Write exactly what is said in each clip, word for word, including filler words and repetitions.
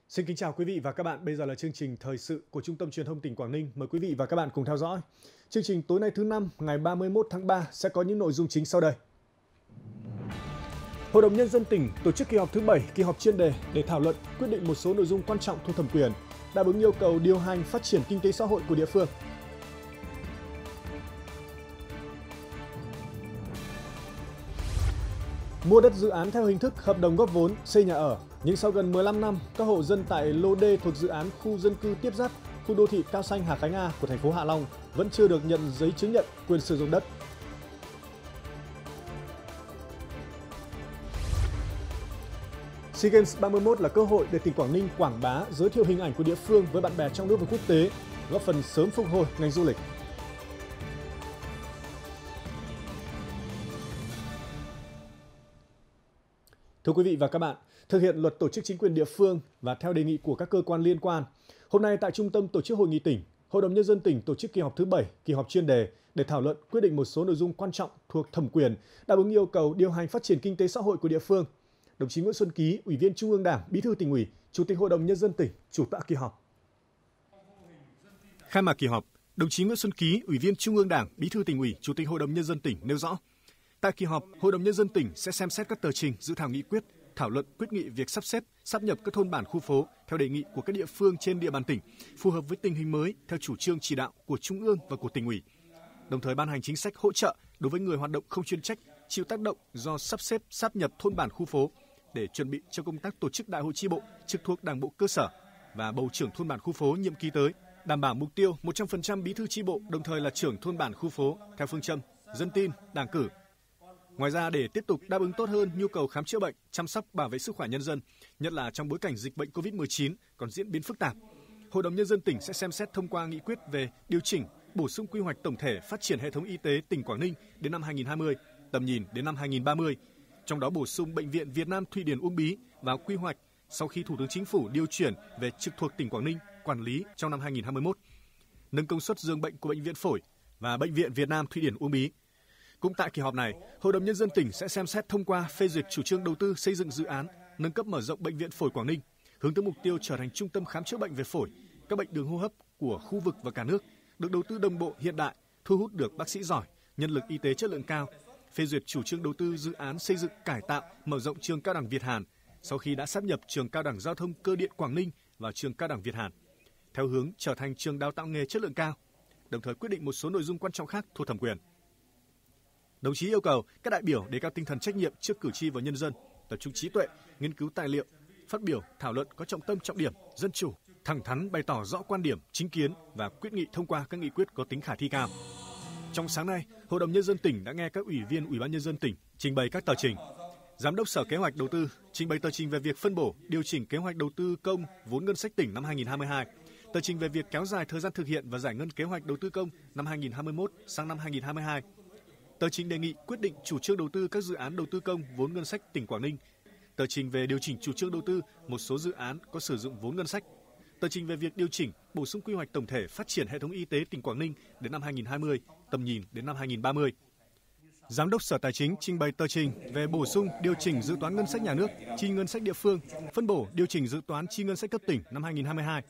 Xin kính chào quý vị và các bạn. Bây giờ là chương trình thời sự của Trung tâm Truyền thông tỉnh Quảng Ninh. Mời quý vị và các bạn cùng theo dõi. Chương trình tối nay thứ năm, ngày ba mươi mốt tháng ba sẽ có những nội dung chính sau đây. Hội đồng Nhân dân tỉnh tổ chức kỳ họp thứ bảy, kỳ họp chuyên đề để thảo luận quyết định một số nội dung quan trọng thuộc thẩm quyền, đáp ứng yêu cầu điều hành phát triển kinh tế xã hội của địa phương. Mua đất dự án theo hình thức hợp đồng góp vốn xây nhà ở, nhưng sau gần mười lăm năm, các hộ dân tại lô D thuộc dự án khu dân cư tiếp giáp khu đô thị Cao Xanh Hà Khánh A của thành phố Hạ Long vẫn chưa được nhận giấy chứng nhận quyền sử dụng đất. SEA Games ba mươi mốt là cơ hội để tỉnh Quảng Ninh quảng bá, giới thiệu hình ảnh của địa phương với bạn bè trong nước và quốc tế, góp phần sớm phục hồi ngành du lịch. Thưa quý vị và các bạn, thực hiện luật tổ chức chính quyền địa phương và theo đề nghị của các cơ quan liên quan, hôm nay tại Trung tâm Tổ chức Hội nghị tỉnh, Hội đồng Nhân dân tỉnh tổ chức kỳ họp thứ bảy, kỳ họp chuyên đề để thảo luận quyết định một số nội dung quan trọng thuộc thẩm quyền, đáp ứng yêu cầu điều hành phát triển kinh tế xã hội của địa phương. Đồng chí Nguyễn Xuân Ký, Ủy viên Trung ương Đảng, Bí thư Tỉnh ủy, Chủ tịch Hội đồng Nhân dân tỉnh, chủ tọa kỳ họp. Khai mạc kỳ họp, đồng chí Nguyễn Xuân Ký, Ủy viên Trung ương Đảng, Bí thư Tỉnh ủy, Chủ tịch Hội đồng Nhân dân tỉnh nêu rõ, tại kỳ họp, Hội đồng Nhân dân tỉnh sẽ xem xét các tờ trình, dự thảo nghị quyết, thảo luận quyết nghị việc sắp xếp, sáp nhập các thôn bản khu phố theo đề nghị của các địa phương trên địa bàn tỉnh, phù hợp với tình hình mới theo chủ trương chỉ đạo của Trung ương và của Tỉnh ủy. Đồng thời ban hành chính sách hỗ trợ đối với người hoạt động không chuyên trách chịu tác động do sắp xếp, sáp nhập thôn bản khu phố để chuẩn bị cho công tác tổ chức đại hội chi bộ trực thuộc Đảng bộ cơ sở và bầu trưởng thôn bản khu phố nhiệm kỳ tới, đảm bảo mục tiêu một trăm phần trăm bí thư chi bộ đồng thời là trưởng thôn bản khu phố theo phương châm dân tin, Đảng cử. Ngoài ra, để tiếp tục đáp ứng tốt hơn nhu cầu khám chữa bệnh, chăm sóc bảo vệ sức khỏe nhân dân, nhất là trong bối cảnh dịch bệnh cô vít mười chín còn diễn biến phức tạp, Hội đồng Nhân dân tỉnh sẽ xem xét thông qua nghị quyết về điều chỉnh, bổ sung quy hoạch tổng thể phát triển hệ thống y tế tỉnh Quảng Ninh đến năm hai nghìn không trăm hai mươi, tầm nhìn đến năm hai nghìn không trăm ba mươi, trong đó bổ sung Bệnh viện Việt Nam Thụy Điển Uông Bí vào quy hoạch sau khi Thủ tướng Chính phủ điều chuyển về trực thuộc tỉnh Quảng Ninh quản lý trong năm hai nghìn không trăm hai mươi mốt, nâng công suất giường bệnh của Bệnh viện Phổi và Bệnh viện Việt Nam Thụy Điển Uông Bí. Cũng tại kỳ họp này, Hội đồng Nhân dân tỉnh sẽ xem xét thông qua phê duyệt chủ trương đầu tư xây dựng dự án nâng cấp mở rộng Bệnh viện Phổi Quảng Ninh, hướng tới mục tiêu trở thành trung tâm khám chữa bệnh về phổi, các bệnh đường hô hấp của khu vực và cả nước, được đầu tư đồng bộ hiện đại, thu hút được bác sĩ giỏi, nhân lực y tế chất lượng cao. Phê duyệt chủ trương đầu tư dự án xây dựng cải tạo, mở rộng trường cao đẳng Việt Hàn sau khi đã sáp nhập trường cao đẳng giao thông cơ điện Quảng Ninh vào trường cao đẳng Việt Hàn, theo hướng trở thành trường đào tạo nghề chất lượng cao, đồng thời quyết định một số nội dung quan trọng khác thuộc thẩm quyền. Đồng chí yêu cầu các đại biểu đề cao tinh thần trách nhiệm trước cử tri và nhân dân, tập trung trí tuệ, nghiên cứu tài liệu, phát biểu, thảo luận có trọng tâm trọng điểm, dân chủ, thẳng thắn bày tỏ rõ quan điểm, chính kiến và quyết nghị thông qua các nghị quyết có tính khả thi cao. Trong sáng nay, Hội đồng Nhân dân tỉnh đã nghe các ủy viên Ủy ban Nhân dân tỉnh trình bày các tờ trình. Giám đốc Sở Kế hoạch Đầu tư trình bày tờ trình về việc phân bổ, điều chỉnh kế hoạch đầu tư công vốn ngân sách tỉnh năm hai nghìn không trăm hai mươi hai, tờ trình về việc kéo dài thời gian thực hiện và giải ngân kế hoạch đầu tư công năm hai nghìn không trăm hai mươi mốt sang năm hai nghìn không trăm hai mươi hai. Tờ trình đề nghị quyết định chủ trương đầu tư các dự án đầu tư công vốn ngân sách tỉnh Quảng Ninh. Tờ trình về điều chỉnh chủ trương đầu tư một số dự án có sử dụng vốn ngân sách. Tờ trình về việc điều chỉnh, bổ sung quy hoạch tổng thể phát triển hệ thống y tế tỉnh Quảng Ninh đến năm hai nghìn không trăm hai mươi, tầm nhìn đến năm hai nghìn không trăm ba mươi. Giám đốc Sở Tài chính trình bày tờ trình về bổ sung, điều chỉnh dự toán ngân sách nhà nước, chi ngân sách địa phương, phân bổ, điều chỉnh dự toán chi ngân sách cấp tỉnh năm hai nghìn không trăm hai mươi hai.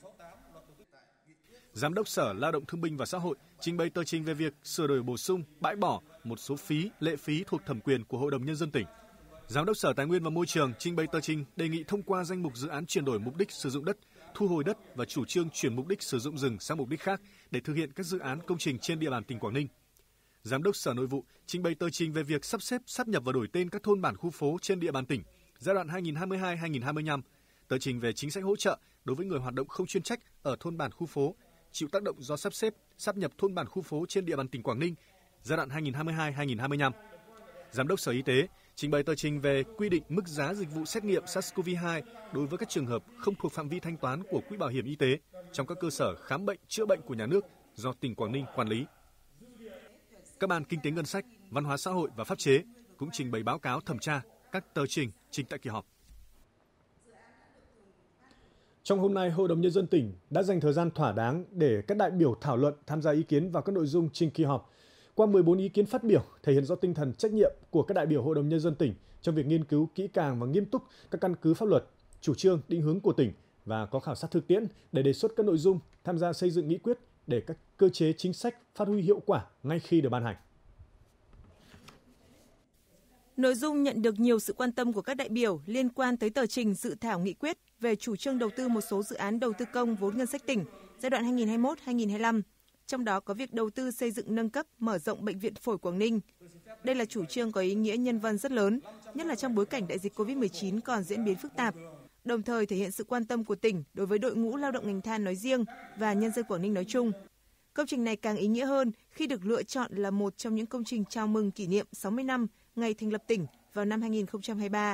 Giám đốc Sở Lao động Thương binh và Xã hội trình bày tờ trình về việc sửa đổi bổ sung, bãi bỏ một số phí, lệ phí thuộc thẩm quyền của Hội đồng Nhân dân tỉnh. Giám đốc Sở Tài nguyên và Môi trường trình bày tờ trình đề nghị thông qua danh mục dự án chuyển đổi mục đích sử dụng đất, thu hồi đất và chủ trương chuyển mục đích sử dụng rừng sang mục đích khác để thực hiện các dự án công trình trên địa bàn tỉnh Quảng Ninh. Giám đốc Sở Nội vụ trình bày tờ trình về việc sắp xếp, sáp nhập và đổi tên các thôn bản khu phố trên địa bàn tỉnh giai đoạn hai nghìn không trăm hai mươi hai đến hai nghìn không trăm hai mươi lăm, tờ trình về chính sách hỗ trợ đối với người hoạt động không chuyên trách ở thôn bản khu phố chịu tác động do sắp xếp, sáp nhập thôn bản khu phố trên địa bàn tỉnh Quảng Ninh giai đoạn hai nghìn không trăm hai mươi hai đến hai nghìn không trăm hai mươi lăm. Giám đốc Sở Y tế trình bày tờ trình về quy định mức giá dịch vụ xét nghiệm SARS-xê o vê hai đối với các trường hợp không thuộc phạm vi thanh toán của Quỹ Bảo hiểm Y tế trong các cơ sở khám bệnh, chữa bệnh của nhà nước do tỉnh Quảng Ninh quản lý. Các ban kinh tế ngân sách, văn hóa xã hội và pháp chế cũng trình bày báo cáo thẩm tra các tờ trình trình tại kỳ họp. Trong hôm nay, Hội đồng Nhân dân tỉnh đã dành thời gian thỏa đáng để các đại biểu thảo luận, tham gia ý kiến vào các nội dung trình kỳ họp. Qua mười bốn ý kiến phát biểu, thể hiện rõ tinh thần trách nhiệm của các đại biểu Hội đồng Nhân dân tỉnh trong việc nghiên cứu kỹ càng và nghiêm túc các căn cứ pháp luật, chủ trương, định hướng của tỉnh và có khảo sát thực tiễn để đề xuất các nội dung tham gia xây dựng nghị quyết để các cơ chế chính sách phát huy hiệu quả ngay khi được ban hành. Nội dung nhận được nhiều sự quan tâm của các đại biểu liên quan tới tờ trình dự thảo nghị quyết về chủ trương đầu tư một số dự án đầu tư công vốn ngân sách tỉnh giai đoạn hai nghìn không trăm hai mươi mốt đến hai nghìn không trăm hai mươi lăm, trong đó có việc đầu tư xây dựng nâng cấp, mở rộng Bệnh viện Phổi Quảng Ninh. Đây là chủ trương có ý nghĩa nhân văn rất lớn, nhất là trong bối cảnh đại dịch covid mười chín còn diễn biến phức tạp, đồng thời thể hiện sự quan tâm của tỉnh đối với đội ngũ lao động ngành than nói riêng và nhân dân Quảng Ninh nói chung. Công trình này càng ý nghĩa hơn khi được lựa chọn là một trong những công trình chào mừng kỷ niệm sáu mươi năm ngày thành lập tỉnh vào năm hai nghìn không trăm hai mươi ba.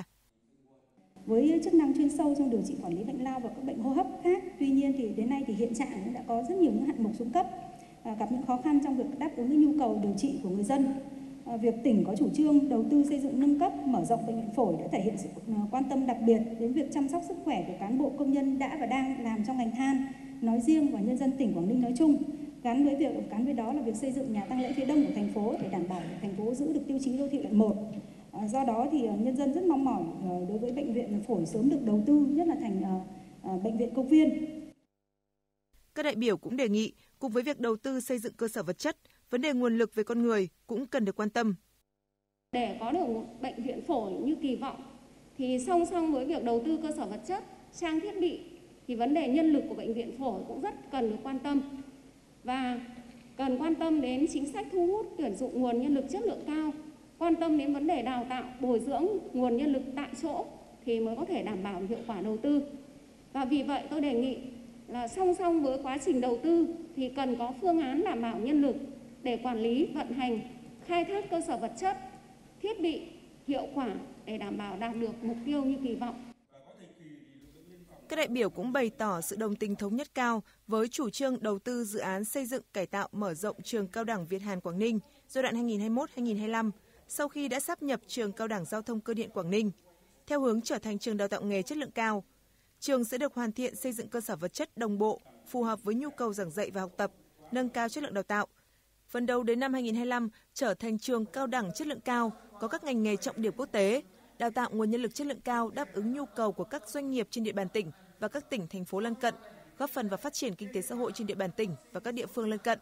Với chức năng chuyên sâu trong điều trị quản lý bệnh lao và các bệnh hô hấp khác, tuy nhiên thì đến nay thì hiện trạng đã có rất nhiều những hạng mục xuống cấp, gặp những khó khăn trong việc đáp ứng cái nhu cầu điều trị của người dân. Việc tỉnh có chủ trương đầu tư xây dựng nâng cấp, mở rộng bệnh viện phổi đã thể hiện sự quan tâm đặc biệt đến việc chăm sóc sức khỏe của cán bộ công nhân đã và đang làm trong ngành than nói riêng và nhân dân tỉnh Quảng Ninh nói chung. Gắn với việc gắn với đó là việc xây dựng nhà tang lễ phía đông của thành phố để đảm bảo thành phố giữ được tiêu chí đô thị loại một. Do đó thì nhân dân rất mong mỏi đối với bệnh viện phổi sớm được đầu tư, nhất là thành bệnh viện công viên. Các đại biểu cũng đề nghị cùng với việc đầu tư xây dựng cơ sở vật chất, vấn đề nguồn lực về con người cũng cần được quan tâm. Để có được một bệnh viện phổi như kỳ vọng thì song song với việc đầu tư cơ sở vật chất, trang thiết bị thì vấn đề nhân lực của bệnh viện phổi cũng rất cần được quan tâm. Và cần quan tâm đến chính sách thu hút tuyển dụng nguồn nhân lực chất lượng cao, quan tâm đến vấn đề đào tạo, bồi dưỡng nguồn nhân lực tại chỗ thì mới có thể đảm bảo hiệu quả đầu tư. Và vì vậy tôi đề nghị là song song với quá trình đầu tư thì cần có phương án đảm bảo nhân lực để quản lý, vận hành, khai thác cơ sở vật chất, thiết bị hiệu quả để đảm bảo đạt được mục tiêu như kỳ vọng. Các đại biểu cũng bày tỏ sự đồng tình thống nhất cao với chủ trương đầu tư dự án xây dựng, cải tạo, mở rộng trường cao đẳng Việt Hàn Quảng Ninh giai đoạn hai nghìn không trăm hai mươi mốt đến hai nghìn không trăm hai mươi lăm sau khi đã sáp nhập trường cao đẳng giao thông cơ điện Quảng Ninh, theo hướng trở thành trường đào tạo nghề chất lượng cao. Trường sẽ được hoàn thiện xây dựng cơ sở vật chất đồng bộ, phù hợp với nhu cầu giảng dạy và học tập, nâng cao chất lượng đào tạo. Phấn đấu đến năm hai nghìn không trăm hai mươi lăm trở thành trường cao đẳng chất lượng cao, có các ngành nghề trọng điểm quốc tế, đào tạo nguồn nhân lực chất lượng cao đáp ứng nhu cầu của các doanh nghiệp trên địa bàn tỉnh và các tỉnh, thành phố lân cận, góp phần vào phát triển kinh tế xã hội trên địa bàn tỉnh và các địa phương lân cận.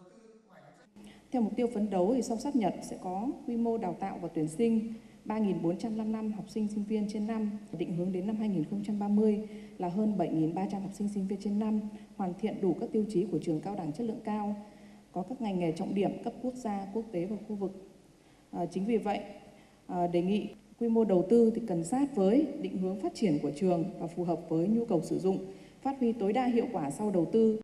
Theo mục tiêu phấn đấu thì sau sáp nhập sẽ có quy mô đào tạo và tuyển sinh ba nghìn bốn trăm lẻ năm học sinh sinh viên trên năm, định hướng đến năm hai nghìn không trăm ba mươi là hơn bảy nghìn ba trăm học sinh sinh viên trên năm, hoàn thiện đủ các tiêu chí của trường cao đẳng chất lượng cao, có các ngành nghề trọng điểm cấp quốc gia, quốc tế và khu vực. À, chính vì vậy, à, đề nghị quy mô đầu tư thì cần sát với định hướng phát triển của trường và phù hợp với nhu cầu sử dụng, phát huy tối đa hiệu quả sau đầu tư.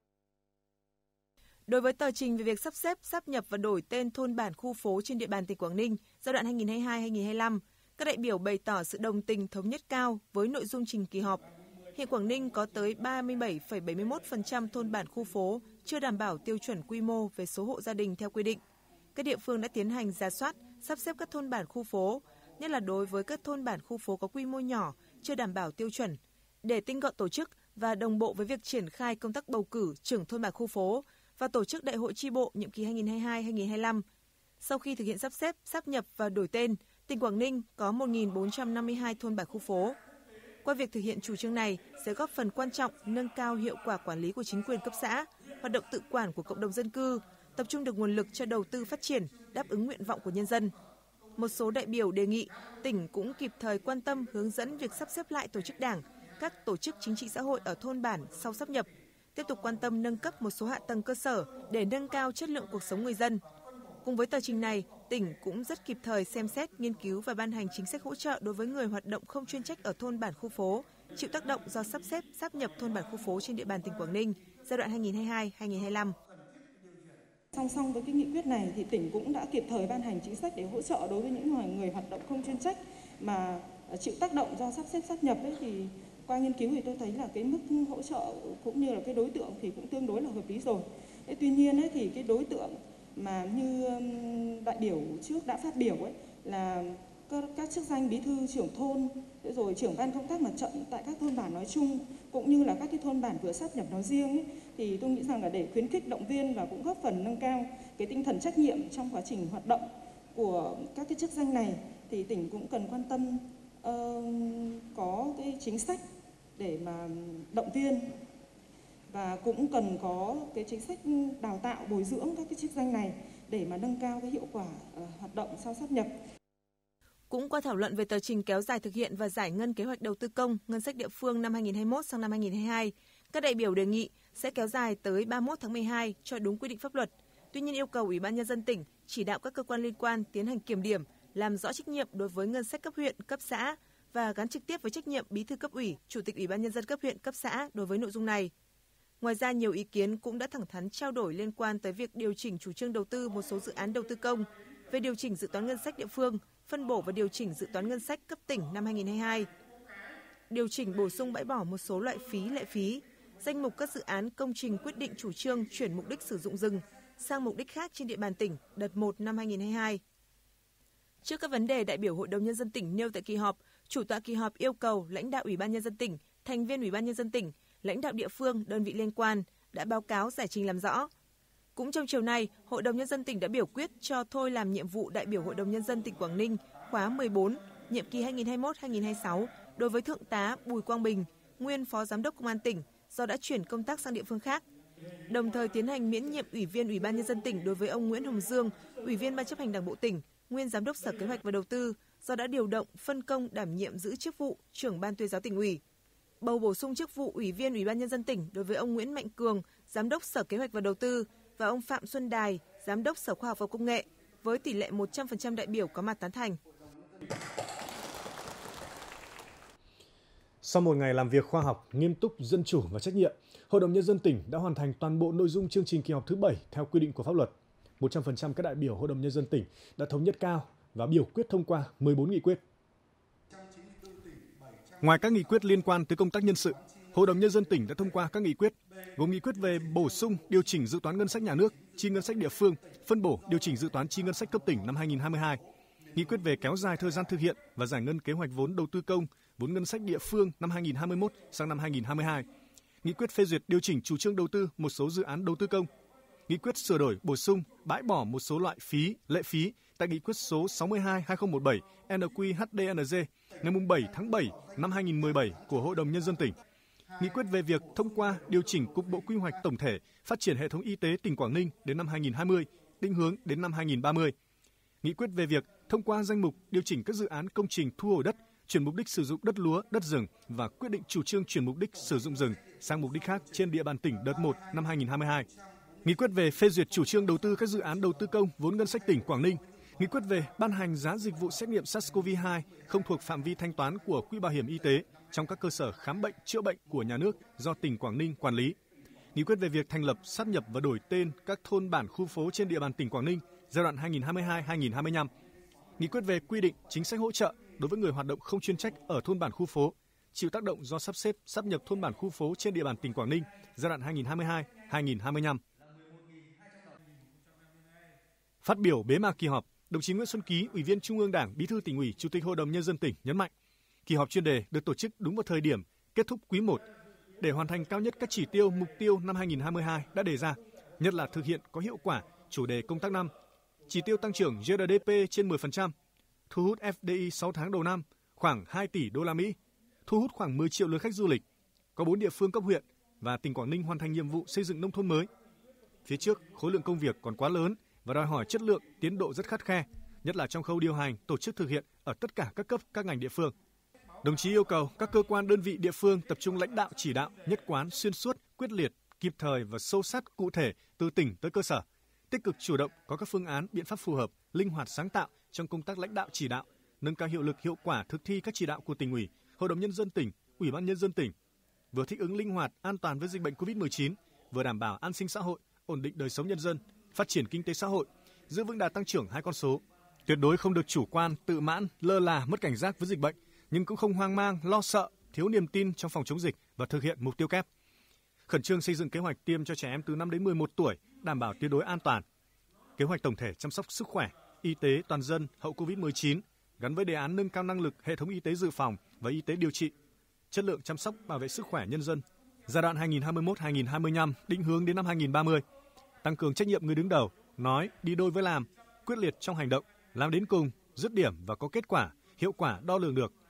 Đối với tờ trình về việc sắp xếp, sáp nhập và đổi tên thôn bản khu phố trên địa bàn tỉnh Quảng Ninh giai đoạn hai nghìn không trăm hai mươi hai đến hai nghìn không trăm hai mươi lăm, các đại biểu bày tỏ sự đồng tình thống nhất cao với nội dung trình kỳ họp. Hiện Quảng Ninh có tới ba mươi bảy phẩy bảy mươi mốt phần trăm thôn bản khu phố chưa đảm bảo tiêu chuẩn quy mô về số hộ gia đình theo quy định. Các địa phương đã tiến hành rà soát, sắp xếp các thôn bản khu phố, nhất là đối với các thôn bản khu phố có quy mô nhỏ, chưa đảm bảo tiêu chuẩn, để tinh gọn tổ chức và đồng bộ với việc triển khai công tác bầu cử trưởng thôn bản khu phố và tổ chức đại hội chi bộ nhiệm kỳ hai nghìn không trăm hai mươi hai đến hai nghìn không trăm hai mươi lăm. Sau khi thực hiện sắp xếp, sáp nhập và đổi tên, tỉnh Quảng Ninh có một nghìn bốn trăm năm mươi hai thôn bản khu phố. Qua việc thực hiện chủ trương này sẽ góp phần quan trọng nâng cao hiệu quả quản lý của chính quyền cấp xã, hoạt động tự quản của cộng đồng dân cư, tập trung được nguồn lực cho đầu tư phát triển, đáp ứng nguyện vọng của nhân dân. Một số đại biểu đề nghị tỉnh cũng kịp thời quan tâm hướng dẫn việc sắp xếp lại tổ chức đảng, các tổ chức chính trị xã hội ở thôn bản sau sáp nhập, tiếp tục quan tâm nâng cấp một số hạ tầng cơ sở để nâng cao chất lượng cuộc sống người dân. Cùng với tờ trình này, tỉnh cũng rất kịp thời xem xét, nghiên cứu và ban hành chính sách hỗ trợ đối với người hoạt động không chuyên trách ở thôn bản khu phố, chịu tác động do sắp xếp, sáp nhập thôn bản khu phố trên địa bàn tỉnh Quảng Ninh giai đoạn hai nghìn không trăm hai mươi hai đến hai nghìn không trăm hai mươi lăm. Song song với cái nghị quyết này thì tỉnh cũng đã kịp thời ban hành chính sách để hỗ trợ đối với những người, người hoạt động không chuyên trách mà chịu tác động do sắp xếp sáp nhập ấy, thì qua nghiên cứu thì tôi thấy là cái mức hỗ trợ cũng như là cái đối tượng thì cũng tương đối là hợp lý rồi. Thế tuy nhiên ấy, thì cái đối tượng mà như đại biểu trước đã phát biểu ấy là các, các chức danh bí thư trưởng thôn, rồi trưởng ban công tác mặt trận tại các thôn bản nói chung cũng như là các cái thôn bản vừa sáp nhập nói riêng ấy, thì tôi nghĩ rằng là để khuyến khích, động viên và cũng góp phần nâng cao cái tinh thần trách nhiệm trong quá trình hoạt động của các cái chức danh này thì tỉnh cũng cần quan tâm uh, có cái chính sách để mà động viên, và cũng cần có cái chính sách đào tạo bồi dưỡng các cái chức danh này để mà nâng cao cái hiệu quả hoạt động sau sáp nhập. Cũng qua thảo luận về tờ trình kéo dài thực hiện và giải ngân kế hoạch đầu tư công, ngân sách địa phương năm hai nghìn không trăm hai mươi mốt sang năm hai nghìn không trăm hai mươi hai, các đại biểu đề nghị sẽ kéo dài tới ba mươi mốt tháng mười hai cho đúng quy định pháp luật. Tuy nhiên yêu cầu Ủy ban Nhân dân tỉnh chỉ đạo các cơ quan liên quan tiến hành kiểm điểm, làm rõ trách nhiệm đối với ngân sách cấp huyện, cấp xã và gắn trực tiếp với trách nhiệm Bí thư cấp ủy, Chủ tịch Ủy ban Nhân dân cấp huyện, cấp xã đối với nội dung này. Ngoài ra, nhiều ý kiến cũng đã thẳng thắn trao đổi liên quan tới việc điều chỉnh chủ trương đầu tư một số dự án đầu tư công, về điều chỉnh dự toán ngân sách địa phương, phân bổ và điều chỉnh dự toán ngân sách cấp tỉnh năm hai nghìn không trăm hai mươi hai, điều chỉnh bổ sung bãi bỏ một số loại phí lệ phí, danh mục các dự án công trình quyết định chủ trương chuyển mục đích sử dụng rừng sang mục đích khác trên địa bàn tỉnh đợt một năm hai nghìn không trăm hai mươi hai. Trước các vấn đề đại biểu Hội đồng Nhân dân tỉnh nêu tại kỳ họp, chủ tọa kỳ họp yêu cầu lãnh đạo Ủy ban Nhân dân tỉnh, thành viên Ủy ban Nhân dân tỉnh, lãnh đạo địa phương, đơn vị liên quan đã báo cáo giải trình làm rõ. Cũng trong chiều nay, Hội đồng Nhân dân tỉnh đã biểu quyết cho thôi làm nhiệm vụ đại biểu Hội đồng Nhân dân tỉnh Quảng Ninh khóa mười bốn, nhiệm kỳ hai nghìn không trăm hai mươi mốt đến hai nghìn không trăm hai mươi sáu đối với Thượng tá Bùi Quang Bình, nguyên Phó Giám đốc Công an tỉnh do đã chuyển công tác sang địa phương khác. Đồng thời tiến hành miễn nhiệm Ủy viên Ủy ban Nhân dân tỉnh đối với ông Nguyễn Hồng Dương, Ủy viên Ban chấp hành Đảng bộ tỉnh, nguyên Giám đốc Sở Kế hoạch và Đầu tư do đã điều động phân công đảm nhiệm giữ chức vụ Trưởng Ban Tuyên giáo Tỉnh ủy. Bầu bổ sung chức vụ Ủy viên Ủy ban Nhân dân tỉnh đối với ông Nguyễn Mạnh Cường, Giám đốc Sở Kế hoạch và Đầu tư và ông Phạm Xuân Đài, Giám đốc Sở Khoa học và Công nghệ, với tỷ lệ một trăm phần trăm đại biểu có mặt tán thành. Sau một ngày làm việc khoa học, nghiêm túc, dân chủ và trách nhiệm, Hội đồng Nhân dân tỉnh đã hoàn thành toàn bộ nội dung chương trình kỳ họp thứ bảy theo quy định của pháp luật. một trăm phần trăm các đại biểu Hội đồng Nhân dân tỉnh đã thống nhất cao và biểu quyết thông qua mười bốn nghị quyết. Ngoài các nghị quyết liên quan tới công tác nhân sự, Hội đồng Nhân dân tỉnh đã thông qua các nghị quyết, gồm nghị quyết về bổ sung điều chỉnh dự toán ngân sách nhà nước, chi ngân sách địa phương, phân bổ điều chỉnh dự toán chi ngân sách cấp tỉnh năm hai nghìn không trăm hai mươi hai, nghị quyết về kéo dài thời gian thực hiện và giải ngân kế hoạch vốn đầu tư công, vốn ngân sách địa phương năm hai nghìn không trăm hai mươi mốt sang năm hai nghìn không trăm hai mươi hai, nghị quyết phê duyệt điều chỉnh chủ trương đầu tư một số dự án đầu tư công, nghị quyết sửa đổi, bổ sung, bãi bỏ một số loại phí, lệ phí tại nghị quyết số sáu mươi hai trên hai nghìn không trăm mười bảy N Q H D N G ngày bảy tháng bảy năm hai nghìn không trăm mười bảy của Hội đồng Nhân dân tỉnh. Nghị quyết về việc thông qua điều chỉnh Cục Bộ Quy hoạch tổng thể phát triển hệ thống y tế tỉnh Quảng Ninh đến năm hai nghìn không trăm hai mươi, định hướng đến năm hai nghìn không trăm ba mươi. Nghị quyết về việc thông qua danh mục điều chỉnh các dự án công trình thu hồi đất, chuyển mục đích sử dụng đất lúa, đất rừng và quyết định chủ trương chuyển mục đích sử dụng rừng sang mục đích khác trên địa bàn tỉnh đợt một năm hai nghìn không trăm hai mươi hai. Nghị quyết về phê duyệt chủ trương đầu tư các dự án đầu tư công vốn ngân sách tỉnh Quảng Ninh. Nghị quyết về ban hành giá dịch vụ xét nghiệm SARS-xê o vê hai không thuộc phạm vi thanh toán của Quỹ Bảo hiểm Y tế trong các cơ sở khám bệnh chữa bệnh của nhà nước do tỉnh Quảng Ninh quản lý. Nghị quyết về việc thành lập, sáp nhập và đổi tên các thôn bản khu phố trên địa bàn tỉnh Quảng Ninh giai đoạn hai nghìn không trăm hai mươi hai đến hai nghìn không trăm hai mươi lăm. Nghị quyết về quy định chính sách hỗ trợ đối với người hoạt động không chuyên trách ở thôn bản khu phố chịu tác động do sắp xếp sáp nhập thôn bản khu phố trên địa bàn tỉnh Quảng Ninh giai đoạn hai nghìn không trăm hai mươi hai đến hai nghìn không trăm hai mươi lăm. Phát biểu bế mạc kỳ họp, đồng chí Nguyễn Xuân Ký, Ủy viên Trung ương Đảng, Bí thư Tỉnh ủy, Chủ tịch Hội đồng Nhân dân tỉnh nhấn mạnh, kỳ họp chuyên đề được tổ chức đúng vào thời điểm kết thúc quý một để hoàn thành cao nhất các chỉ tiêu, mục tiêu năm hai nghìn không trăm hai mươi hai đã đề ra, nhất là thực hiện có hiệu quả chủ đề công tác năm, chỉ tiêu tăng trưởng G D P trên mười phần trăm, thu hút F D I sáu tháng đầu năm khoảng hai tỷ đô la Mỹ, thu hút khoảng mười triệu lượt khách du lịch, có bốn địa phương cấp huyện và tỉnh Quảng Ninh hoàn thành nhiệm vụ xây dựng nông thôn mới. Phía trước, khối lượng công việc còn quá lớn và đòi hỏi chất lượng, tiến độ rất khắt khe, nhất là trong khâu điều hành, tổ chức thực hiện ở tất cả các cấp, các ngành địa phương. Đồng chí yêu cầu các cơ quan đơn vị địa phương tập trung lãnh đạo chỉ đạo, nhất quán, xuyên suốt, quyết liệt, kịp thời và sâu sát cụ thể từ tỉnh tới cơ sở, tích cực chủ động có các phương án, biện pháp phù hợp, linh hoạt sáng tạo trong công tác lãnh đạo chỉ đạo, nâng cao hiệu lực hiệu quả thực thi các chỉ đạo của Tỉnh ủy, Hội đồng Nhân dân tỉnh, Ủy ban Nhân dân tỉnh, vừa thích ứng linh hoạt, an toàn với dịch bệnh covid mười chín, vừa đảm bảo an sinh xã hội, ổn định đời sống nhân dân, phát triển kinh tế xã hội, giữ vững đà tăng trưởng hai con số. Tuyệt đối không được chủ quan, tự mãn, lơ là, mất cảnh giác với dịch bệnh, nhưng cũng không hoang mang, lo sợ, thiếu niềm tin trong phòng chống dịch và thực hiện mục tiêu kép. Khẩn trương xây dựng kế hoạch tiêm cho trẻ em từ năm đến mười một tuổi, đảm bảo tuyệt đối an toàn. Kế hoạch tổng thể chăm sóc sức khỏe, y tế toàn dân hậu covid mười chín gắn với đề án nâng cao năng lực hệ thống y tế dự phòng và y tế điều trị, chất lượng chăm sóc bảo vệ sức khỏe nhân dân giai đoạn hai nghìn không trăm hai mươi mốt đến hai nghìn không trăm hai mươi lăm, định hướng đến năm hai nghìn không trăm ba mươi. Tăng cường trách nhiệm người đứng đầu, nói đi đôi với làm, quyết liệt trong hành động, làm đến cùng, dứt điểm và có kết quả, hiệu quả đo lường được.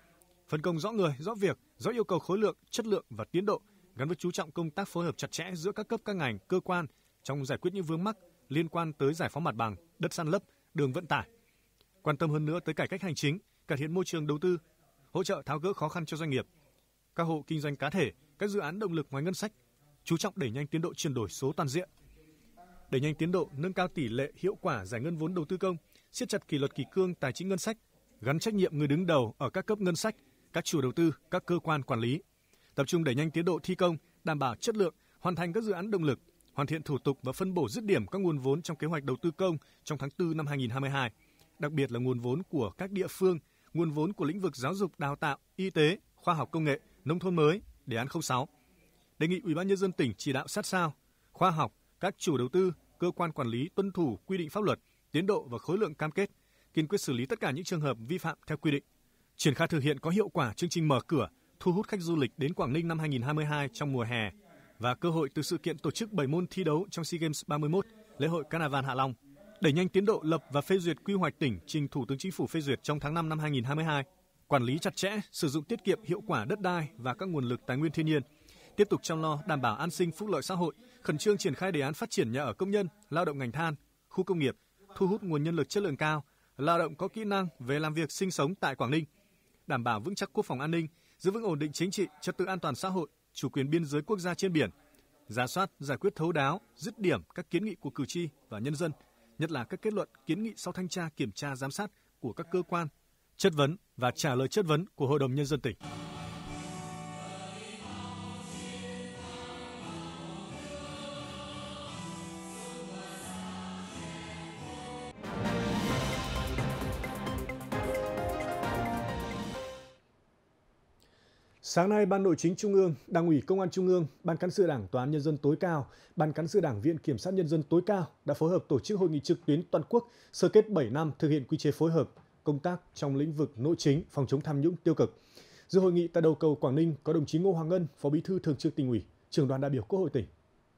phân công rõ người, rõ việc, rõ yêu cầu khối lượng, chất lượng và tiến độ, gắn với chú trọng công tác phối hợp chặt chẽ giữa các cấp các ngành, cơ quan trong giải quyết những vướng mắc liên quan tới giải phóng mặt bằng, đất san lấp, đường vận tải. Quan tâm hơn nữa tới cải cách hành chính, cải thiện môi trường đầu tư, hỗ trợ tháo gỡ khó khăn cho doanh nghiệp, các hộ kinh doanh cá thể, các dự án động lực ngoài ngân sách, chú trọng đẩy nhanh tiến độ chuyển đổi số toàn diện. Đẩy nhanh tiến độ, nâng cao tỷ lệ hiệu quả giải ngân vốn đầu tư công, siết chặt kỷ luật kỷ cương tài chính ngân sách, gắn trách nhiệm người đứng đầu ở các cấp ngân sách, các chủ đầu tư, các cơ quan quản lý. Tập trung đẩy nhanh tiến độ thi công, đảm bảo chất lượng, hoàn thành các dự án động lực, hoàn thiện thủ tục và phân bổ dứt điểm các nguồn vốn trong kế hoạch đầu tư công trong tháng tư năm hai nghìn không trăm hai mươi hai, đặc biệt là nguồn vốn của các địa phương, nguồn vốn của lĩnh vực giáo dục, đào tạo, y tế, khoa học công nghệ, nông thôn mới, đề án không sáu. Đề nghị Ủy ban nhân dân tỉnh chỉ đạo sát sao, khoa học, các chủ đầu tư, cơ quan quản lý tuân thủ quy định pháp luật, tiến độ và khối lượng cam kết, kiên quyết xử lý tất cả những trường hợp vi phạm theo quy định. Triển khai thực hiện có hiệu quả chương trình mở cửa, thu hút khách du lịch đến Quảng Ninh năm hai nghìn không trăm hai mươi hai trong mùa hè và cơ hội từ sự kiện tổ chức bảy môn thi đấu trong SEA Games ba mươi mốt, lễ hội Carnival Hạ Long. Đẩy nhanh tiến độ lập và phê duyệt quy hoạch tỉnh trình Thủ tướng Chính phủ phê duyệt trong tháng năm năm hai nghìn không trăm hai mươi hai. Quản lý chặt chẽ, sử dụng tiết kiệm hiệu quả đất đai và các nguồn lực tài nguyên thiên nhiên. Tiếp tục chăm lo đảm bảo an sinh phúc lợi xã hội, khẩn trương triển khai đề án phát triển nhà ở công nhân, lao động ngành than, khu công nghiệp, thu hút nguồn nhân lực chất lượng cao, lao động có kỹ năng về làm việc sinh sống tại Quảng Ninh. Đảm bảo vững chắc quốc phòng an ninh, giữ vững ổn định chính trị, trật tự an toàn xã hội, chủ quyền biên giới quốc gia trên biển. Rà soát, giải quyết thấu đáo, dứt điểm các kiến nghị của cử tri và nhân dân, nhất là các kết luận, kiến nghị sau thanh tra, kiểm tra, giám sát của các cơ quan, chất vấn và trả lời chất vấn của Hội đồng Nhân dân tỉnh. Sáng nay, Ban Nội chính Trung ương, Đảng ủy Công an Trung ương, Ban Cán sự Đảng Tòa án Nhân dân tối cao, Ban Cán sự Đảng Viện Kiểm sát Nhân dân tối cao đã phối hợp tổ chức hội nghị trực tuyến toàn quốc sơ kết bảy năm thực hiện quy chế phối hợp công tác trong lĩnh vực nội chính, phòng chống tham nhũng tiêu cực. Dự hội nghị tại đầu cầu Quảng Ninh có đồng chí Ngô Hoàng Ngân, Phó Bí thư Thường trực Tỉnh ủy, Trưởng đoàn đại biểu Quốc hội tỉnh.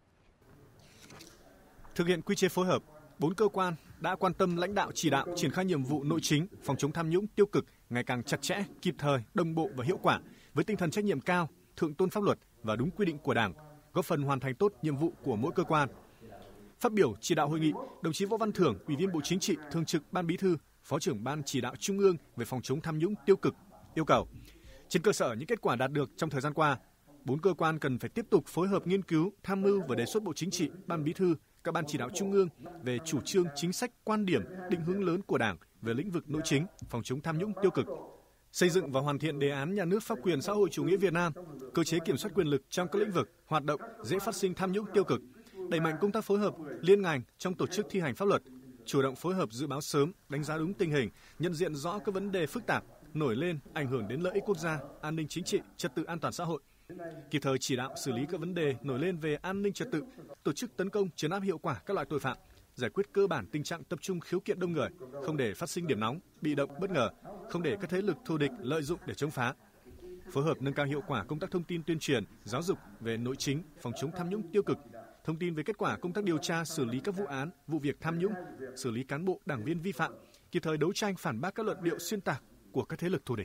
Thực hiện quy chế phối hợp, bốn cơ quan đã quan tâm lãnh đạo chỉ đạo triển khai nhiệm vụ nội chính, phòng chống tham nhũng tiêu cực ngày càng chặt chẽ, kịp thời, đồng bộ và hiệu quả với tinh thần trách nhiệm cao, thượng tôn pháp luật và đúng quy định của Đảng, góp phần hoàn thành tốt nhiệm vụ của mỗi cơ quan. Phát biểu chỉ đạo hội nghị, đồng chí Võ Văn Thưởng, Ủy viên Bộ Chính trị, Thường trực Ban Bí thư, Phó trưởng Ban Chỉ đạo Trung ương về phòng chống tham nhũng tiêu cực yêu cầu trên cơ sở những kết quả đạt được trong thời gian qua, bốn cơ quan cần phải tiếp tục phối hợp nghiên cứu, tham mưu và đề xuất Bộ Chính trị, Ban Bí thư, các ban chỉ đạo trung ương về chủ trương, chính sách, quan điểm, định hướng lớn của Đảng về lĩnh vực nội chính, phòng chống tham nhũng tiêu cực, xây dựng và hoàn thiện đề án nhà nước pháp quyền xã hội chủ nghĩa Việt Nam, cơ chế kiểm soát quyền lực trong các lĩnh vực hoạt động dễ phát sinh tham nhũng tiêu cực, đẩy mạnh công tác phối hợp liên ngành trong tổ chức thi hành pháp luật, chủ động phối hợp dự báo sớm, đánh giá đúng tình hình, nhận diện rõ các vấn đề phức tạp nổi lên ảnh hưởng đến lợi ích quốc gia, an ninh chính trị, trật tự an toàn xã hội, kịp thời chỉ đạo xử lý các vấn đề nổi lên về an ninh trật tự, tổ chức tấn công trấn áp hiệu quả các loại tội phạm, giải quyết cơ bản tình trạng tập trung khiếu kiện đông người, không để phát sinh điểm nóng, bị động bất ngờ, không để các thế lực thù địch lợi dụng để chống phá. Phối hợp nâng cao hiệu quả công tác thông tin tuyên truyền, giáo dục về nội chính, phòng chống tham nhũng tiêu cực, thông tin về kết quả công tác điều tra xử lý các vụ án, vụ việc tham nhũng, xử lý cán bộ, đảng viên vi phạm, kịp thời đấu tranh phản bác các luận điệu xuyên tạc của các thế lực thù địch.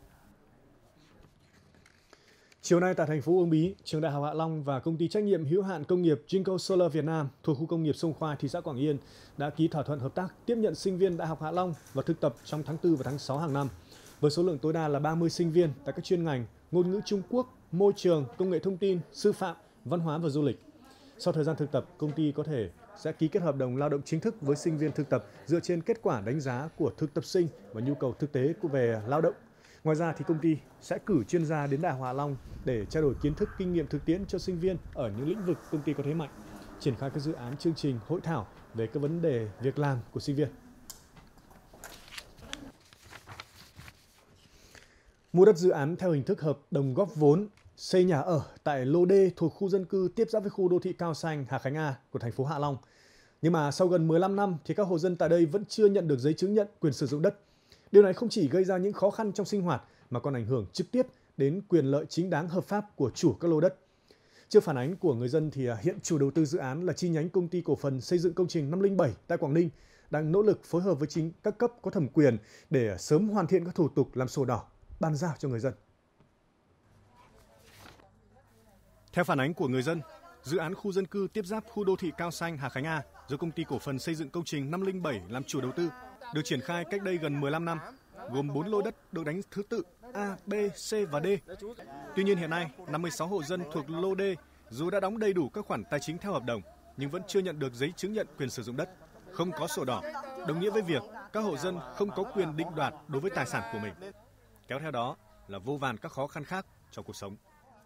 Chiều nay tại thành phố Uông Bí, Trường Đại học Hạ Long và Công ty trách nhiệm hữu hạn công nghiệp Jinko Solar Việt Nam thuộc khu công nghiệp Sông Khoai, thị xã Quảng Yên đã ký thỏa thuận hợp tác tiếp nhận sinh viên Đại học Hạ Long và thực tập trong tháng tư và tháng sáu hàng năm, với số lượng tối đa là ba mươi sinh viên tại các chuyên ngành ngôn ngữ Trung Quốc, môi trường, công nghệ thông tin, sư phạm, văn hóa và du lịch. Sau thời gian thực tập, công ty có thể sẽ ký kết hợp đồng lao động chính thức với sinh viên thực tập dựa trên kết quả đánh giá của thực tập sinh và nhu cầu thực tế về lao động. Ngoài ra thì công ty sẽ cử chuyên gia đến Đại học Hạ Long để trao đổi kiến thức, kinh nghiệm thực tiễn cho sinh viên ở những lĩnh vực công ty có thế mạnh, triển khai các dự án, chương trình, hội thảo về các vấn đề việc làm của sinh viên. Mua đất dự án theo hình thức hợp đồng góp vốn xây nhà ở tại lô D thuộc khu dân cư tiếp giáp với khu đô thị Cao Xanh, Hà Khánh A của thành phố Hạ Long. Nhưng mà sau gần mười lăm năm thì các hộ dân tại đây vẫn chưa nhận được giấy chứng nhận quyền sử dụng đất. Điều này không chỉ gây ra những khó khăn trong sinh hoạt mà còn ảnh hưởng trực tiếp đến quyền lợi chính đáng hợp pháp của chủ các lô đất. Trước phản ánh của người dân thì hiện chủ đầu tư dự án là chi nhánh Công ty Cổ phần Xây dựng Công trình năm không bảy tại Quảng Ninh đang nỗ lực phối hợp với chính các cấp có thẩm quyền để sớm hoàn thiện các thủ tục làm sổ đỏ bàn giao cho người dân. Theo phản ánh của người dân, dự án khu dân cư tiếp giáp khu đô thị Cao Xanh Hà Khánh A do Công ty Cổ phần Xây dựng Công trình năm không bảy làm chủ đầu tư được triển khai cách đây gần mười lăm năm, gồm bốn lô đất được đánh thứ tự A, B, C và D. Tuy nhiên hiện nay, năm mươi sáu hộ dân thuộc lô D dù đã đóng đầy đủ các khoản tài chính theo hợp đồng nhưng vẫn chưa nhận được giấy chứng nhận quyền sử dụng đất, không có sổ đỏ, đồng nghĩa với việc các hộ dân không có quyền định đoạt đối với tài sản của mình. Kéo theo đó là vô vàn các khó khăn khác trong cuộc sống.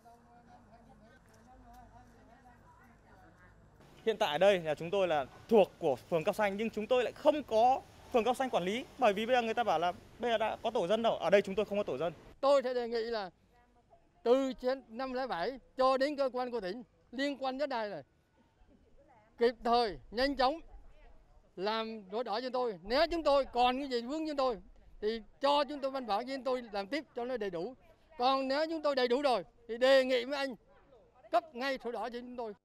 Hiện tại đây là chúng tôi là thuộc của phường Cao Xanh nhưng chúng tôi lại không có phường Cao Xanh quản lý, bởi vì bây giờ người ta bảo là bây giờ đã có tổ dân đâu, ở đây chúng tôi không có tổ dân. Tôi sẽ đề nghị là từ trên năm không bảy cho đến cơ quan của tỉnh liên quan đến đây này kịp thời nhanh chóng làm sổ đỏ cho tôi. Nếu chúng tôi còn cái gì vướng chúng tôi thì cho chúng tôi văn bản cho chúng tôi làm tiếp cho nó đầy đủ. Còn nếu chúng tôi đầy đủ rồi thì đề nghị với anh cấp ngay sổ đỏ cho chúng tôi.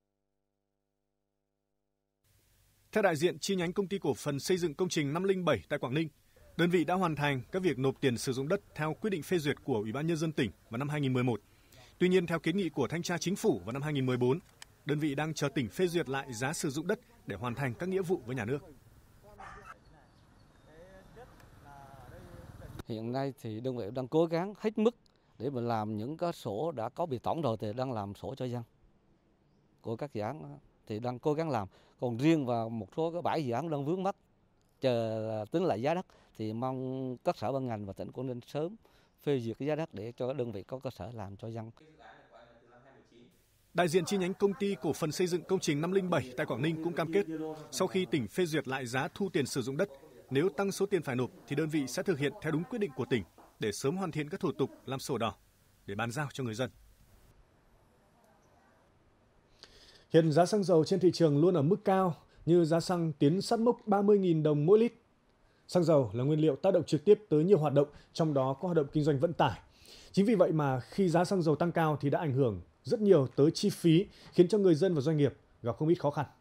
Theo đại diện chi nhánh Công ty Cổ phần Xây dựng Công trình năm không bảy tại Quảng Ninh, đơn vị đã hoàn thành các việc nộp tiền sử dụng đất theo quyết định phê duyệt của Ủy ban Nhân dân tỉnh vào năm hai nghìn không trăm mười một. Tuy nhiên, theo kiến nghị của Thanh tra Chính phủ vào năm hai nghìn không trăm mười bốn, đơn vị đang chờ tỉnh phê duyệt lại giá sử dụng đất để hoàn thành các nghĩa vụ với nhà nước. Hiện nay thì đơn vị đang cố gắng hết mức để mà làm những cái sổ đã có bị tổng rồi thì đang làm sổ cho dân. Của các dự án thì đang cố gắng làm. Còn riêng vào một số cái bãi dự án đang vướng mắc chờ tính lại giá đất thì mong các sở ban ngành và tỉnh Quảng Ninh sớm phê duyệt cái giá đất để cho các đơn vị có cơ sở làm cho dân. Đại diện chi nhánh Công ty Cổ phần Xây dựng Công trình năm không bảy tại Quảng Ninh cũng cam kết sau khi tỉnh phê duyệt lại giá thu tiền sử dụng đất, nếu tăng số tiền phải nộp thì đơn vị sẽ thực hiện theo đúng quyết định của tỉnh để sớm hoàn thiện các thủ tục làm sổ đỏ để bàn giao cho người dân. Hiện giá xăng dầu trên thị trường luôn ở mức cao, như giá xăng tiến sát mốc ba mươi nghìn đồng mỗi lít. Xăng dầu là nguyên liệu tác động trực tiếp tới nhiều hoạt động, trong đó có hoạt động kinh doanh vận tải. Chính vì vậy mà khi giá xăng dầu tăng cao thì đã ảnh hưởng rất nhiều tới chi phí, khiến cho người dân và doanh nghiệp gặp không ít khó khăn.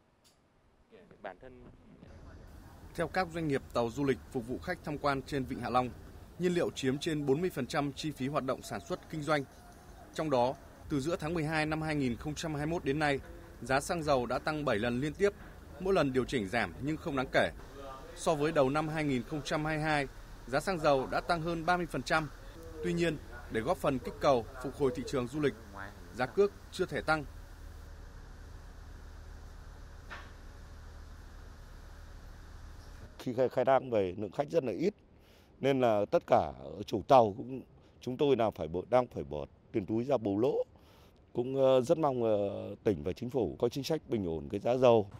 Theo các doanh nghiệp tàu du lịch phục vụ khách tham quan trên Vịnh Hạ Long, nhiên liệu chiếm trên bốn mươi phần trăm chi phí hoạt động sản xuất kinh doanh. Trong đó, từ giữa tháng mười hai năm hai nghìn không trăm hai mươi mốt đến nay, giá xăng dầu đã tăng bảy lần liên tiếp, mỗi lần điều chỉnh giảm nhưng không đáng kể. So với đầu năm hai nghìn không trăm hai mươi hai, giá xăng dầu đã tăng hơn ba mươi phần trăm. Tuy nhiên, để góp phần kích cầu, phục hồi thị trường du lịch, giá cước chưa thể tăng. Khi khai thác về lượng khách rất là ít, nên là tất cả chủ tàu cũng chúng tôi nào phải đang phải bỏ tiền túi ra bù lỗ. Cũng rất mong tỉnh và chính phủ có chính sách bình ổn cái giá dầu.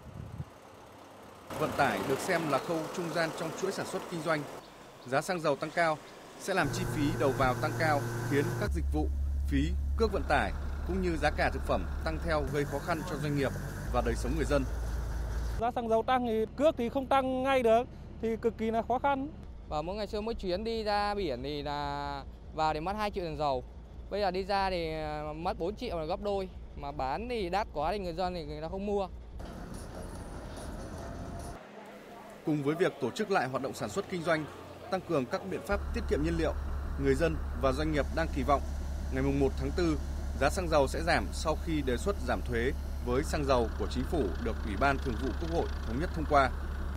Vận tải được xem là khâu trung gian trong chuỗi sản xuất kinh doanh. Giá xăng dầu tăng cao sẽ làm chi phí đầu vào tăng cao, khiến các dịch vụ, phí, cước vận tải cũng như giá cả thực phẩm tăng theo, gây khó khăn cho doanh nghiệp và đời sống người dân. Giá xăng dầu tăng thì cước thì không tăng ngay được, thì cực kỳ là khó khăn. Và mỗi ngày xưa mỗi chuyến đi ra biển thì là vào thì mất hai triệu tiền dầu. Bây giờ đi ra thì mất bốn triệu là gấp đôi, mà bán thì đắt quá thì người dân thì người ta không mua. Cùng với việc tổ chức lại hoạt động sản xuất kinh doanh, tăng cường các biện pháp tiết kiệm nhiên liệu, người dân và doanh nghiệp đang kỳ vọng ngày mùng một tháng tư, giá xăng dầu sẽ giảm sau khi đề xuất giảm thuế với xăng dầu của chính phủ được Ủy ban Thường vụ Quốc hội thống nhất thông qua.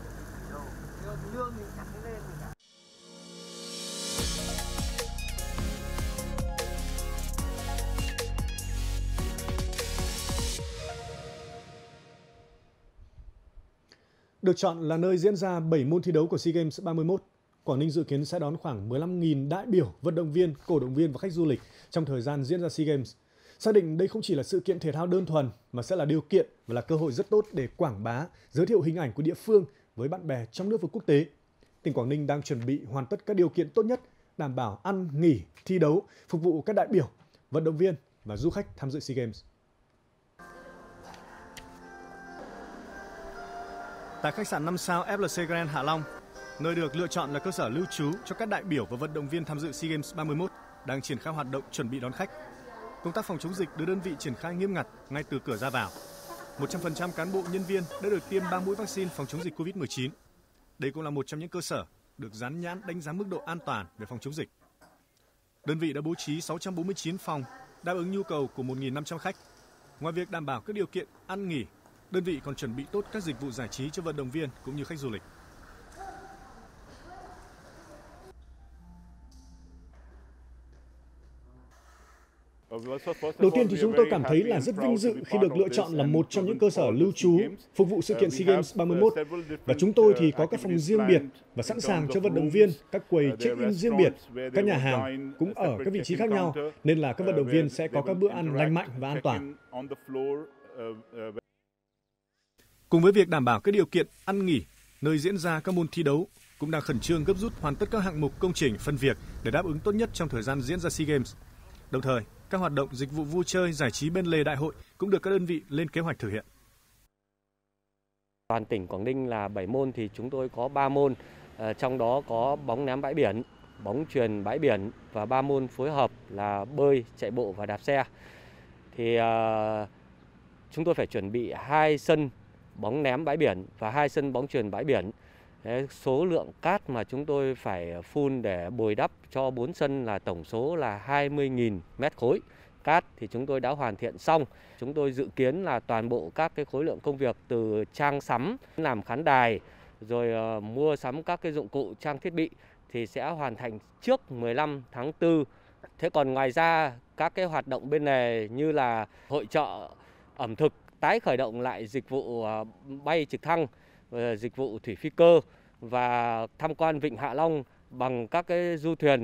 Được chọn là nơi diễn ra bảy môn thi đấu của SEA Games ba mươi mốt, Quảng Ninh dự kiến sẽ đón khoảng mười lăm nghìn đại biểu, vận động viên, cổ động viên và khách du lịch trong thời gian diễn ra SEA Games. Xác định đây không chỉ là sự kiện thể thao đơn thuần mà sẽ là điều kiện và là cơ hội rất tốt để quảng bá, giới thiệu hình ảnh của địa phương với bạn bè trong nước và quốc tế. Tỉnh Quảng Ninh đang chuẩn bị hoàn tất các điều kiện tốt nhất, đảm bảo ăn, nghỉ, thi đấu, phục vụ các đại biểu, vận động viên và du khách tham dự SEA Games. Tại khách sạn năm sao ép lờ xê Grand Hạ Long, nơi được lựa chọn là cơ sở lưu trú cho các đại biểu và vận động viên tham dự SEA Games ba mươi mốt, đang triển khai hoạt động chuẩn bị đón khách. Công tác phòng chống dịch được đơn vị triển khai nghiêm ngặt ngay từ cửa ra vào. một trăm phần trăm cán bộ nhân viên đã được tiêm ba mũi vaccine phòng chống dịch covid mười chín. Đây cũng là một trong những cơ sở được dán nhãn đánh giá mức độ an toàn về phòng chống dịch. đơn vị đã bố trí sáu trăm bốn mươi chín phòng đáp ứng nhu cầu của một nghìn năm trăm khách. Ngoài việc đảm bảo các điều kiện ăn nghỉ, đơn vị còn chuẩn bị tốt các dịch vụ giải trí cho vận động viên cũng như khách du lịch. Đầu tiên thì chúng tôi cảm thấy là rất vinh dự khi được lựa chọn là một trong những cơ sở lưu trú phục vụ sự kiện SEA Games ba mươi mốt. Và chúng tôi thì có các phòng riêng biệt và sẵn sàng cho vận động viên, các quầy check-in riêng biệt, các nhà hàng cũng ở các vị trí khác nhau, nên là các vận động viên sẽ có các bữa ăn lành mạnh và an toàn. Cùng với việc đảm bảo các điều kiện ăn nghỉ, nơi diễn ra các môn thi đấu cũng đang khẩn trương gấp rút hoàn tất các hạng mục công trình phần việc để đáp ứng tốt nhất trong thời gian diễn ra SEA Games. Đồng thời, các hoạt động dịch vụ vui chơi, giải trí bên lề đại hội cũng được các đơn vị lên kế hoạch thực hiện. Toàn tỉnh Quảng Ninh là bảy môn thì chúng tôi có ba môn, trong đó có bóng ném bãi biển, bóng chuyền bãi biển và ba môn phối hợp là bơi, chạy bộ và đạp xe. Thì uh, chúng tôi phải chuẩn bị hai sân bóng ném bãi biển và hai sân bóng chuyền bãi biển. Đấy, số lượng cát mà chúng tôi phải phun để bồi đắp cho bốn sân là tổng số là hai mươi nghìn mét khối cát thì chúng tôi đã hoàn thiện xong. Chúng tôi dự kiến là toàn bộ các cái khối lượng công việc từ trang sắm, làm khán đài, rồi uh, mua sắm các cái dụng cụ trang thiết bị thì sẽ hoàn thành trước mười lăm tháng tư. Thế còn ngoài ra các cái hoạt động bên lề như là hội chợ ẩm thực, tái khởi động lại dịch vụ uh, bay trực thăng, dịch vụ thủy phi cơ và tham quan Vịnh Hạ Long bằng các cái du thuyền.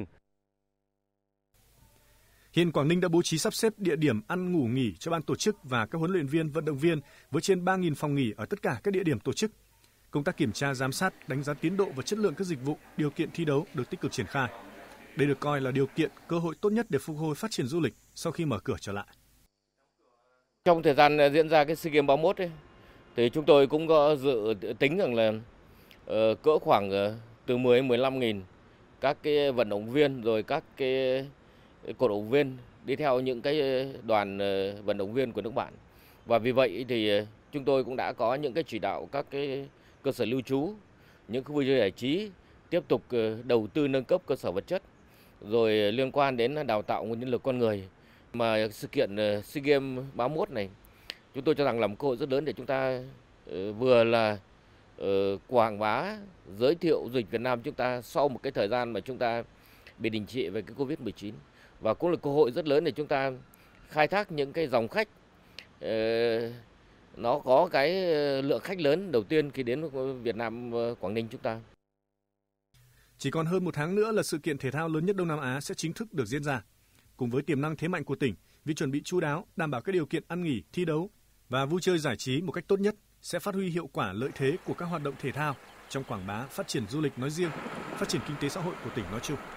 Hiện Quảng Ninh đã bố trí sắp xếp địa điểm ăn ngủ nghỉ cho ban tổ chức và các huấn luyện viên, vận động viên với trên ba nghìn phòng nghỉ ở tất cả các địa điểm tổ chức. Công tác kiểm tra, giám sát, đánh giá tiến độ và chất lượng các dịch vụ, điều kiện thi đấu được tích cực triển khai. Đây được coi là điều kiện, cơ hội tốt nhất để phục hồi phát triển du lịch sau khi mở cửa trở lại. Trong thời gian diễn ra cái SEA Games ba mươi mốt ấy, thì chúng tôi cũng có dự tính rằng là uh, cỡ khoảng uh, từ mười đến mười lăm nghìn các cái vận động viên rồi các cái cổ động viên đi theo những cái đoàn uh, vận động viên của nước bạn. Và vì vậy thì uh, chúng tôi cũng đã có những cái chỉ đạo các cái cơ sở lưu trú, những cái vui chơi giải trí tiếp tục uh, đầu tư nâng cấp cơ sở vật chất, rồi liên quan đến đào tạo nguồn nhân lực con người. Mà sự kiện uh, SEA Games ba mươi mốt này chúng tôi cho rằng là một cơ hội rất lớn để chúng ta uh, vừa là uh, quảng bá, giới thiệu du lịch Việt Nam chúng ta sau một cái thời gian mà chúng ta bị đình trệ về cái Covid mười chín, và cũng là cơ hội rất lớn để chúng ta khai thác những cái dòng khách uh, nó có cái lượng khách lớn đầu tiên khi đến Việt Nam, uh, Quảng Ninh chúng ta. Chỉ còn hơn một tháng nữa là sự kiện thể thao lớn nhất Đông Nam Á sẽ chính thức được diễn ra. Cùng với tiềm năng thế mạnh của tỉnh, việc chuẩn bị chu đáo, đảm bảo các điều kiện ăn nghỉ, thi đấu và vui chơi giải trí một cách tốt nhất sẽ phát huy hiệu quả lợi thế của các hoạt động thể thao trong quảng bá, phát triển du lịch nói riêng, phát triển kinh tế xã hội của tỉnh nói chung.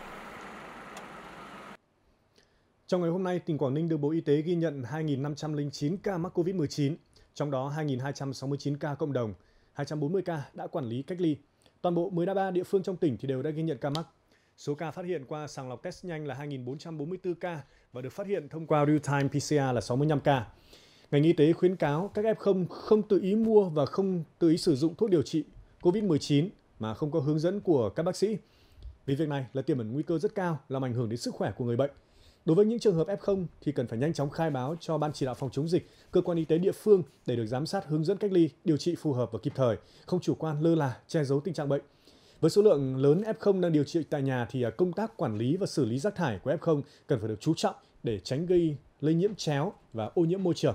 Trong ngày hôm nay, tỉnh Quảng Ninh được Bộ Y tế ghi nhận hai nghìn năm trăm lẻ chín ca mắc Covid mười chín, trong đó hai nghìn hai trăm sáu mươi chín ca cộng đồng, hai trăm bốn mươi ca đã quản lý cách ly. Toàn bộ mười ba địa phương trong tỉnh thì đều đã ghi nhận ca mắc. Số ca phát hiện qua sàng lọc test nhanh là hai nghìn bốn trăm bốn mươi tư ca và được phát hiện thông qua real-time pê xê rờ là sáu mươi lăm ca. Ngành y tế khuyến cáo các ép không không tự ý mua và không tự ý sử dụng thuốc điều trị Covid mười chín mà không có hướng dẫn của các bác sĩ. Vì việc này là tiềm ẩn nguy cơ rất cao làm ảnh hưởng đến sức khỏe của người bệnh. Đối với những trường hợp ép không thì cần phải nhanh chóng khai báo cho Ban chỉ đạo phòng chống dịch, cơ quan y tế địa phương để được giám sát, hướng dẫn cách ly, điều trị phù hợp và kịp thời, không chủ quan lơ là, che giấu tình trạng bệnh. Với số lượng lớn ép không đang điều trị tại nhà thì công tác quản lý và xử lý rác thải của ép không cần phải được chú trọng để tránh gây lây nhiễm chéo và ô nhiễm môi trường.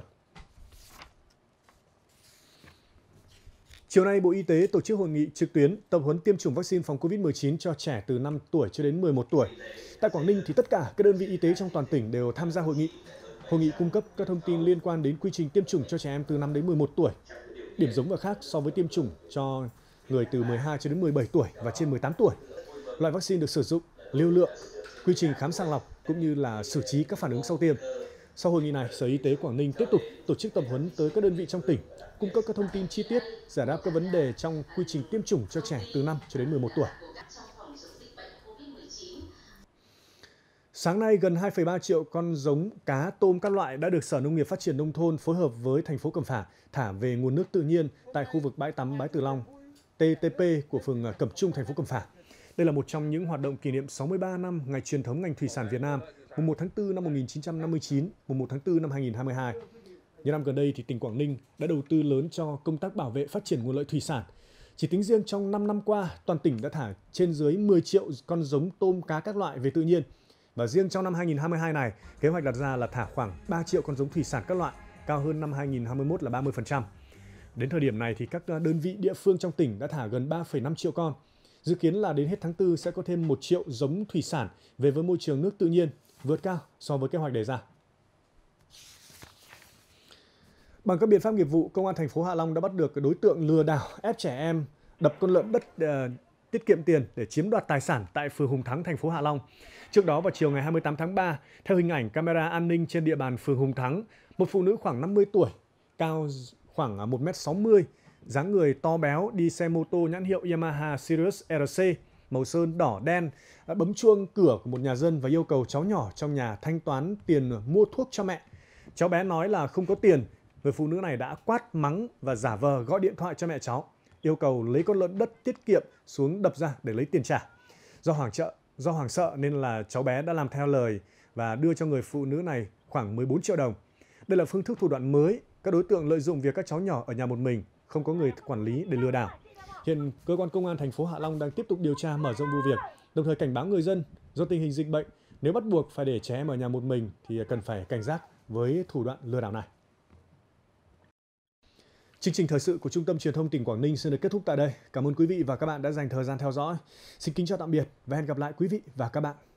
Chiều nay, Bộ Y tế tổ chức hội nghị trực tuyến tập huấn tiêm chủng vaccine phòng Covid mười chín cho trẻ từ năm tuổi cho đến mười một tuổi. Tại Quảng Ninh thì tất cả các đơn vị y tế trong toàn tỉnh đều tham gia hội nghị. Hội nghị cung cấp các thông tin liên quan đến quy trình tiêm chủng cho trẻ em từ năm đến mười một tuổi. Điểm giống và khác so với tiêm chủng cho người từ mười hai cho đến mười bảy tuổi và trên mười tám tuổi. Loại vaccine được sử dụng, liều lượng, quy trình khám sàng lọc cũng như là xử trí các phản ứng sau tiêm. Sau hội nghị này, Sở Y tế Quảng Ninh tiếp tục tổ chức tập huấn tới các đơn vị trong tỉnh, cung cấp các thông tin chi tiết, giải đáp các vấn đề trong quy trình tiêm chủng cho trẻ từ năm cho đến mười một tuổi. Sáng nay, gần hai phẩy ba triệu con giống cá, tôm các loại đã được Sở Nông nghiệp Phát triển Nông thôn phối hợp với thành phố Cẩm Phả thả về nguồn nước tự nhiên tại khu vực bãi tắm Bái Tử Long, T T P của phường Cẩm Trung, thành phố Cẩm Phả. Đây là một trong những hoạt động kỷ niệm sáu mươi ba năm ngày truyền thống ngành thủy sản Việt Nam, mùng một tháng tư năm một nghìn chín trăm năm mươi chín, mùng một tháng tư năm hai nghìn không trăm hai mươi hai. Những năm gần đây thì tỉnh Quảng Ninh đã đầu tư lớn cho công tác bảo vệ phát triển nguồn lợi thủy sản. Chỉ tính riêng trong năm năm qua, toàn tỉnh đã thả trên dưới mười triệu con giống tôm cá các loại về tự nhiên. Và riêng trong năm hai nghìn không trăm hai mươi hai này, kế hoạch đặt ra là thả khoảng ba triệu con giống thủy sản các loại, cao hơn năm hai nghìn không trăm hai mươi mốt là ba mươi phần trăm. Đến thời điểm này thì các đơn vị địa phương trong tỉnh đã thả gần ba phẩy năm triệu con. Dự kiến là đến hết tháng tư sẽ có thêm một triệu giống thủy sản về với môi trường nước tự nhiên, vượt cao so với kế hoạch đề ra. Bằng các biện pháp nghiệp vụ, Công an thành phố Hạ Long đã bắt được đối tượng lừa đảo ép trẻ em đập con lợn đất uh, tiết kiệm tiền để chiếm đoạt tài sản tại phường Hùng Thắng, thành phố Hạ Long. Trước đó vào chiều ngày hai mươi tám tháng ba, theo hình ảnh camera an ninh trên địa bàn phường Hùng Thắng, một phụ nữ khoảng năm mươi tuổi, cao khoảng một mét sáu mươi, dáng người to béo, đi xe mô tô nhãn hiệu Yamaha Sirius R C, màu sơn đỏ đen, đã bấm chuông cửa của một nhà dân và yêu cầu cháu nhỏ trong nhà thanh toán tiền mua thuốc cho mẹ. Cháu bé nói là không có tiền. Người phụ nữ này đã quát mắng và giả vờ gọi điện thoại cho mẹ cháu, yêu cầu lấy con lợn đất tiết kiệm xuống đập ra để lấy tiền trả. Do hoảng sợ, do hoảng sợ nên là cháu bé đã làm theo lời và đưa cho người phụ nữ này khoảng mười bốn triệu đồng. Đây là phương thức thủ đoạn mới, các đối tượng lợi dụng việc các cháu nhỏ ở nhà một mình, không có người quản lý để lừa đảo. Hiện cơ quan công an thành phố Hạ Long đang tiếp tục điều tra mở rộng vụ việc, đồng thời cảnh báo người dân do tình hình dịch bệnh, nếu bắt buộc phải để trẻ em ở nhà một mình thì cần phải cảnh giác với thủ đoạn lừa đảo này. Chương trình thời sự của Trung tâm Truyền thông tỉnh Quảng Ninh xin được kết thúc tại đây. Cảm ơn quý vị và các bạn đã dành thời gian theo dõi. Xin kính chào tạm biệt và hẹn gặp lại quý vị và các bạn.